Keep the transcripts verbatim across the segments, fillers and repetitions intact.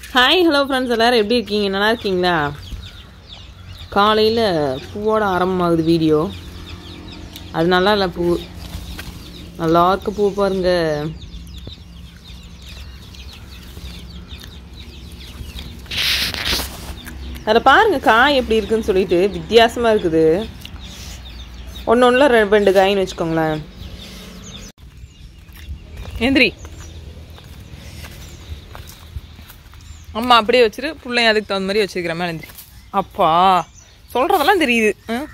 Hi hello friends, எல்லோரும் எப்படி இருக்கீங்க? நல்லா இருக்கீங்களா? காலையில் பூவோட ஆரம்பமாகுது வீடியோ. அது நல்லா இல்லை, பூ நல்லா இருக்க பூ பாருங்க. அதில் பாருங்கள் காய் எப்படி இருக்குன்னு சொல்லிட்டு வித்தியாசமாக இருக்குது. ஒன்று ஒன்றில் ரெண்டு ரெண்டு காயின்னு வச்சுக்கோங்களேன். எந்திரி அம்மா அப்படியே வச்சுரு, பிள்ளைங்க அதுக்கு தகுந்த மாதிரி வச்சுருக்கிற மாதிரி எந்திரி. அப்பா சொல்கிறதெல்லாம் தெரியுது.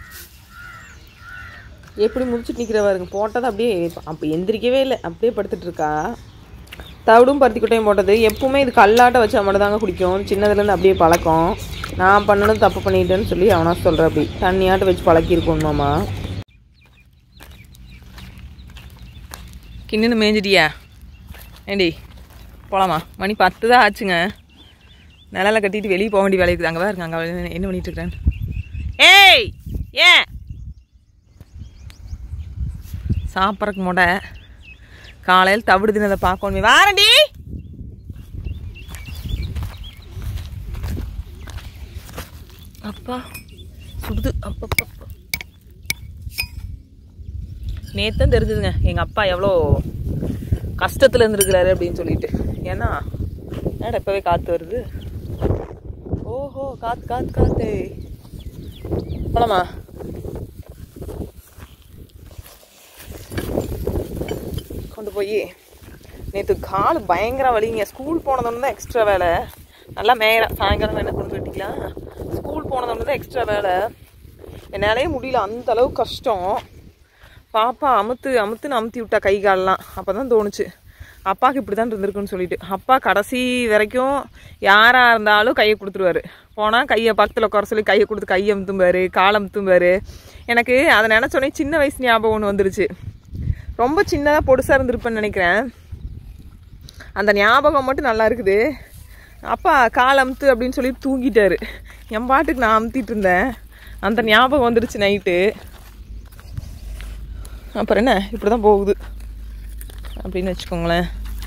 எப்படி முடிச்சுட்டு நிற்கிறவாருங்க. போட்டது அப்படியே அப்போ எந்திரிக்கவே இல்லை, அப்படியே படுத்துட்டு இருக்கா. தவிடும் பருத்தி குட்டையும் போட்டது. எப்பவுமே இது கல்லாட்ட வச்சா மட்டும் தாங்க குடிக்கும். சின்னதுலேருந்து அப்படியே பழக்கம். நான் பண்ணணும் தப்பு பண்ணிட்டேன்னு சொல்லி அவனா சொல்கிறேன். அப்படி தண்ணியாட்ட வச்சு பழக்கியிருக்கோம்மாம்மா. கிண்ணு மேய்ஞ்சிட்டியா? ஏண்டி போகலாமா? மணி பத்து தான் ஆச்சுங்க. நிழலை கட்டிட்டு வெளியே போக வேண்டிய வேலைக்கு அங்கே தான் இருக்காங்க. என்ன பண்ணிட்டு இருக்கிறேன்? ஏய் ஏன் சாப்பிட்றக்கு முட காலையில் தவிடு தினதை பார்க்கணுமே. வாரண்டி அப்பா சுடுது. அப்பப்பா நேத்தான் தெரிஞ்சுதுங்க எங்கள் அப்பா எவ்வளோ கஷ்டத்தில் இருந்துருக்கிறாரு அப்படின்னு சொல்லிட்டு. ஏன்னா ஏடா இப்போவே காற்று வருது. ஓஹோ காற்று காற்று காற்று போலாமா? கொண்டு போய் நேற்று கால் பயங்கர வலிங்க. ஸ்கூல் போனதுன்னு தான் எக்ஸ்ட்ரா வேலை. நல்லா மேலே சாயங்காலம் வேணா கொண்டு வெட்டிக்கலாம். ஸ்கூல் போனதுன்னு தான் எக்ஸ்ட்ரா வேலை. என்னாலே முடியல, அந்த அளவு கஷ்டம். பாப்பா அமுத்து அமுத்துன்னு அமுத்தி விட்டா கை காலெலாம். அப்போ தான் தோணுச்சு அப்பாவுக்கு இப்படி தான் இருந்திருக்குன்னு சொல்லிட்டு. அப்பா கடைசி வரைக்கும் யாராக இருந்தாலும் கையை கொடுத்துருவாரு. போனால் கையை பக்கத்தில் உட்கார சொல்லி கையை கொடுத்து கையை அமுத்தும்பாரு, காலை அமுத்தும்பாரு. எனக்கு அதை நினச்சோடனே சின்ன வயசு ஞாபகம் ஒன்று வந்துருச்சு. ரொம்ப சின்னதாக பொடுசாக இருந்திருப்பேன்னு நினைக்கிறேன். அந்த ஞாபகம் மட்டும் நல்லா இருக்குது. அப்பா காலை அமுத்து அப்படின்னு சொல்லி தூங்கிட்டாரு. என் பாட்டுக்கு நான் அமுத்திட்டு இருந்தேன். அந்த ஞாபகம் வந்துருச்சு நைட்டு. அப்புறம் என்ன இப்படி தான் போகுது அப்படின்னு வச்சுக்கோங்களேன்.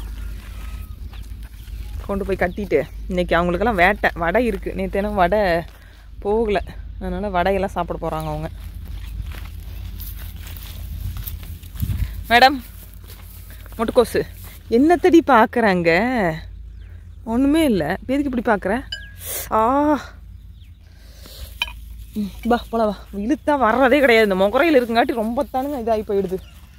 கொண்டு போய் கட்டிட்டு இன்றைக்கி அவங்களுக்கெல்லாம் வேட்டை வடை இருக்குது. நேற்று என்ன வடை போகலை, அதனால் வடையெல்லாம் சாப்பிட போகிறாங்க அவங்க. மேடம் முட்டுக்கோசு என்னத்தடி பார்க்குறாங்க? ஒன்றுமே இல்லை, எதுக்கு இப்படி பார்க்குற? ஆ பா போல வா. இழுத்தா வர்றதே கிடையாது. இந்த முகரையில் இருக்குங்காட்டி ரொம்ப தானுங்க இதாகி போயிடுது.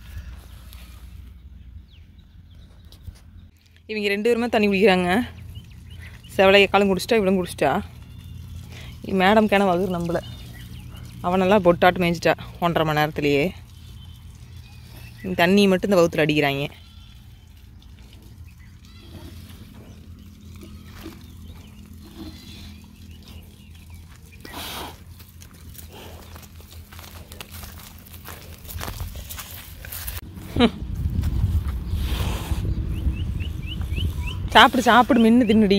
இவங்க ரெண்டு பேருமே தண்ணி குடிக்கிறாங்க. செவலையை காலம் குடிச்சிட்டா இவ்வளோ குடிச்சிட்டா. மேடம் கேன வகுர் நம்மள அவனெல்லாம் பொட்டாட்டு மேய்ஞ்சிட்டா ஒன்றரை மணி நேரத்துலையே. தண்ணி மட்டும் இந்த வகுத்தில் அடிக்கிறாங்க. சாப்பிடு சாப்பிடு மின்னு தின்னுடி.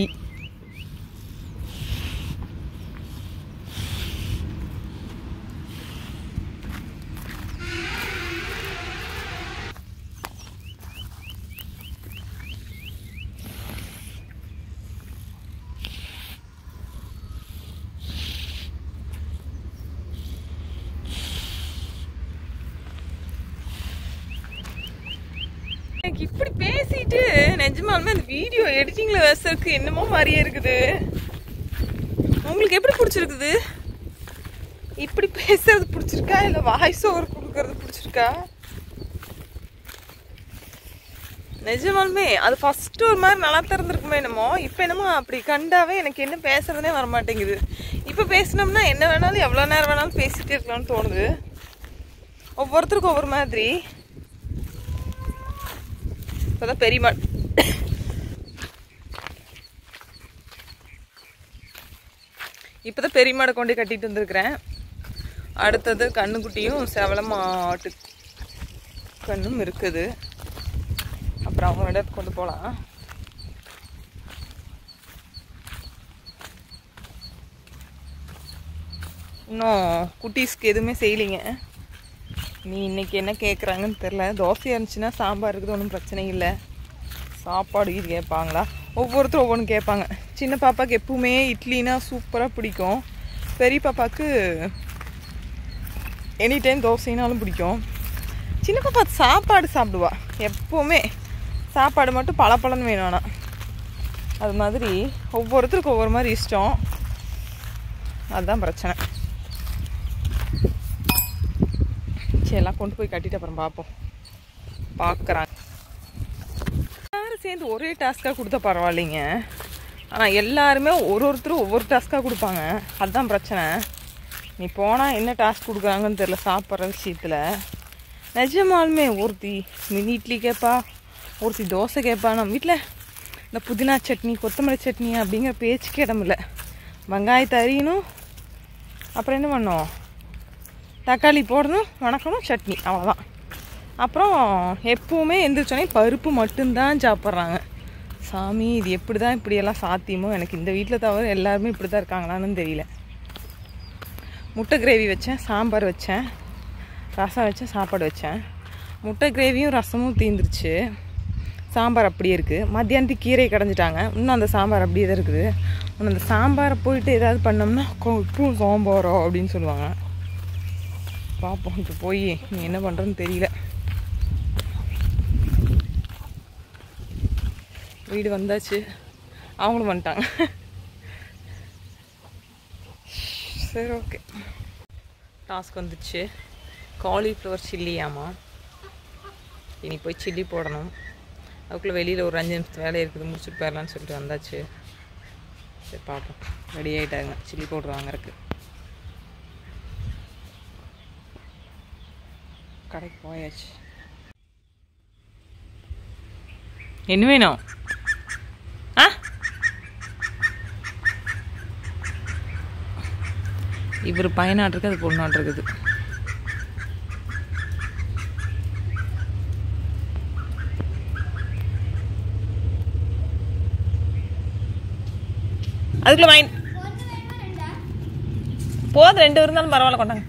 இப்படி பேசிட்டு நிஜமாலுமே அந்த வீடியோ எடிட்டிங்ல பேசுறதுக்கு என்னமோ மாதிரியே இருக்குது. உங்களுக்கு எப்படி பிடிச்சிருக்குது? இப்படி பேசுறது பிடிச்சிருக்கா இல்லை வாய்ஸ் ஓவர் கொடுக்கறது பிடிச்சிருக்கா? நிஜமாலுமே அது ஃபர்ஸ்ட் ஒரு மாதிரி நல்லா திறந்துருக்குமே என்னமோ. இப்போ என்னமோ அப்படி கண்டாவே எனக்கு என்ன பேசுறதுனே வரமாட்டேங்குது. இப்போ பேசினோம்னா என்ன வேணாலும் எவ்வளோ நேரம் வேணாலும் பேசிட்டே இருக்கலாம்னு தோணுது. ஒவ்வொருத்தருக்கும் ஒவ்வொரு மாதிரி. இப்போதான் பெரியம்மா இப்போதான் பெரியமாடை கொண்டு கட்டிட்டு வந்துருக்கிறேன். அடுத்தது கண்ணுக்குட்டியும் செவளமாட்டு கண்ணும் இருக்குது. அப்புறம் அவங்க இடத்துக்கு கொண்டு போகலாம். இன்னும் குட்டீஸ்க்கு எதுவுமே செய்யலைங்க. நீ இன்னைக்கு என்ன கேட்குறாங்கன்னு தெரில. தோசை இருந்துச்சுன்னா சாம்பார் இருக்குது, ஒன்றும் பிரச்சனை இல்லை. சாப்பாடு இது கேட்பாங்களா? ஒவ்வொருத்தரும் ஒவ்வொன்று கேட்பாங்க. சின்ன பாப்பாவுக்கு எப்பவுமே இட்லினா சூப்பராக பிடிக்கும். பெரிய பாப்பாவுக்கு எனி டைம் தோசைனாலும் பிடிக்கும். சின்ன பாப்பா சாப்பாடு சாப்பிடுவா எப்போவுமே. சாப்பாடு மட்டும் பல பழன்னு வேணும்னா அது மாதிரி ஒவ்வொருத்தருக்கும் ஒவ்வொரு மாதிரி இஷ்டம். அதுதான் பிரச்சனை. சரி எல்லாம் கொண்டு போய் கட்டிட்டு அப்புறம் பார்ப்போம். பார்க்குறாங்க எல்லாரும் சேர்ந்து ஒரே டாஸ்க்காக கொடுத்தா பரவாயில்லைங்க. ஆனால் எல்லாருமே ஒரு ஒருத்தரும் ஒவ்வொரு டாஸ்க்காக கொடுப்பாங்க. அதுதான் பிரச்சனை. நீ போனால் என்ன டாஸ்க் கொடுக்குறாங்கன்னு தெரில சாப்பிட்ற விஷயத்தில். நிஜமாலுமே ஒருத்தி மினி இட்லி கேட்பா, ஒருத்தி தோசை கேட்பா. நம்ம வீட்டில் இந்த புதினா சட்னி கொத்தமல்லி சட்னி அப்படிங்கிற பேச்சுக்கே இடமில்ல. வெங்காயத்தை அரியணும், அப்புறம் என்ன பண்ணோம், தக்காளி போடணும், வணக்கணும், சட்னி, அவ்வளோதான். அப்புறம் எப்போவுமே எந்திரிச்சோடனே பருப்பு மட்டும்தான் சாப்பிட்றாங்க. சாமி இது எப்படி தான் இப்படியெல்லாம் சாத்தியமோ எனக்கு. இந்த வீட்டில் தவிர எல்லாருமே இப்படி தான் இருக்காங்களான்னு தெரியல. முட்டை கிரேவி வச்சேன், சாம்பார் வச்சேன், ரசம் வச்சேன், சாப்பாடு வச்சேன். முட்டை கிரேவியும் ரசமும் தீந்துருச்சு. சாம்பார் அப்படியே இருக்குது. மத்தியானத்துக்கு கீரை கடைஞ்சிட்டாங்க. இன்னும் அந்த சாம்பார் அப்படியே தான் இருக்குது. இன்னும் அந்த சாம்பாரை போயிட்டு ஏதாவது பண்ணோம்னா இப்போ சாம்பாரோ அப்படின்னு சொல்லுவாங்க. பார்ப்போம். இப்போ போய் நீ என்ன பண்ணுறன்னு தெரியல. வீடு வந்தாச்சு, அவங்களும் வந்துட்டாங்க. சரி ஓகே. டாஸ்க் வந்துச்சு. காலிஃப்ளவர் சில்லியாமா. இனி போய் சில்லி போடணும். அதுக்குள்ளே வெளியில் ஒரு அஞ்சு நிமிஷத்து வேலை இருக்குது, முடிச்சுட்டு போயிடலான்னு சொல்லிட்டு வந்தாச்சு. சரி பார்ப்போம். ரெடி ஆகிட்டாங்க சில்லி பவுடர் வாங்குறதுக்கு. கடைக்கு போயாச்சு. என்ன வேணும்? ஆ இவர் பையனாட்டிருக்கு, அது பொண்ணாட்டிருக்குது. அதுக்குள்ள வாங்கி போதும். ரெண்டு இருந்தாலும் பரவாயில்ல, கொண்டாங்க.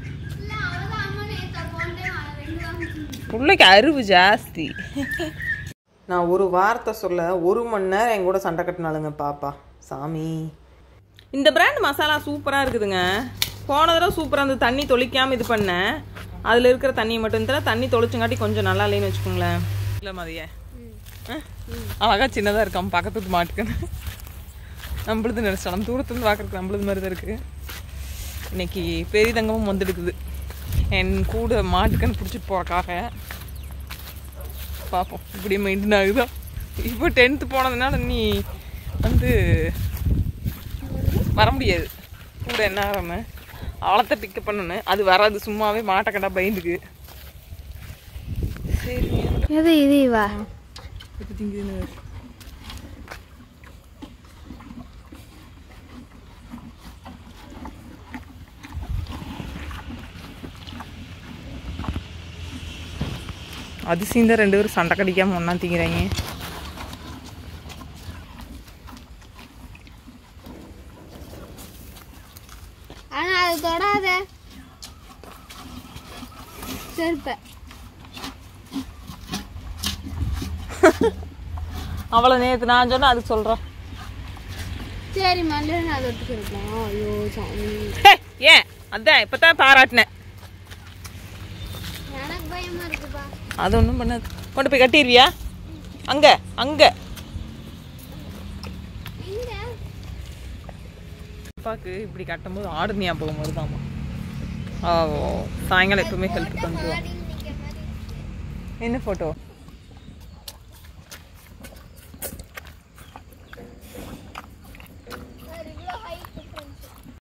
பிள்ளைக்கு அறிவு ஜாஸ்தி. நான் ஒரு வார்த்தை சொல்ல ஒரு மணி நேரம் என் கூட சண்டை கட்டினாலுங்க பாப்பா. சாமி இந்த பிராண்ட் மசாலா சூப்பராக இருக்குதுங்க. போன தடவை சூப்பராக இருந்தது. தண்ணி தொளிக்காமல் இது பண்ணேன். அதில் இருக்கிற தண்ணியை மட்டும் தர தண்ணி தொளிச்சங்காட்டி கொஞ்சம் நல்லா இல்லைன்னு வச்சுக்கோங்களேன். இல்லை மதிய அழகா சின்னதாக இருக்காம பக்கத்துக்கு மாட்டுக்குன்னு நம்மளுது நினச்சோம். நம்ம தூரத்துலேருந்து பார்க்குறதுக்கு நம்மளுது மாதிரி தான் இருக்குது. இன்னைக்கு பெரிய தங்கமும் வந்துடுக்குது என் கூட மாட்டுக்கன்னு பிடிச்சிட்டு போகிறக்காக. பார்ப்போம் இப்படியே மெயின்டைன் ஆகுதா. இப்போ டென்த்து போனதுனால நீ வந்து வர முடியாது கூட. என்ன ஆகாம அவளத்தை பிக்கப் பண்ணணும். அது வராது, சும்மாவே மாட்டை கண்டா பயந்துக்கு. சரி இது இது வா இப்போ திங்குதுன்னு அதிசயம் தான். ரெண்டு பேரும் சண்டை கடிக்காம ஒன்றா திங்கிறாங்க. ஆனால் அது தொடாத செருப்ப. அவளை நேற்று நான் சொன்னேன், அதுக்கு சொல்கிறேன். சரி மல்ல நான் அதை ஒட்டுக்கிறேன். ஐயோ சாமி. ஏன் அதான் இப்போ தான் பாராட்டினேன். எனக்கு பயமா இருக்குப்பா. அது ஒன்றும் பண்ணாது. கொண்டு போய் கட்டிடுவியா? அங்கே அங்கே அப்பாவுக்கு இப்படி கட்டும்போது ஆடு ஞாபகம் வருதாமா. ஓ சாயங்காலம் எப்பவுமே ஹெல்ப் பண்ணுவோம். என்ன ஃபோட்டோ?